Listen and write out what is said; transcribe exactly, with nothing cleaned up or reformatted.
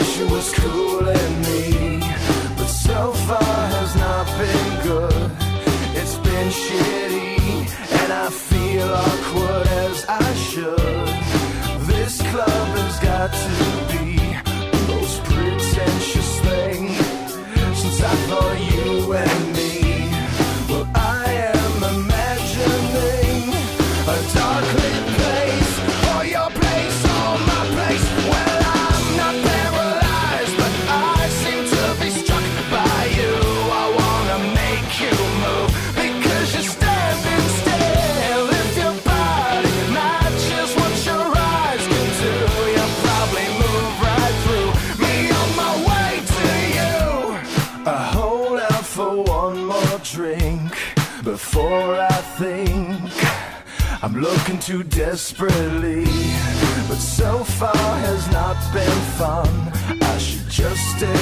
wish it was cooling me, but so far has not been good. It's been shitty, and I feel awkward as I should. This club has got to be the most pretentious thing since I thought you and me. Well, I am imagining a dark lit place, or your place, or my place. Well, I'm not paralyzed, but I seem to be struck by you. I wanna make you move because you're standing still. If your body matches what your eyes can do, you'll probably move right through me on my way to you. I hold out for one more drink before I think I'm looking too desperately, but so far has not been fun. I should just stay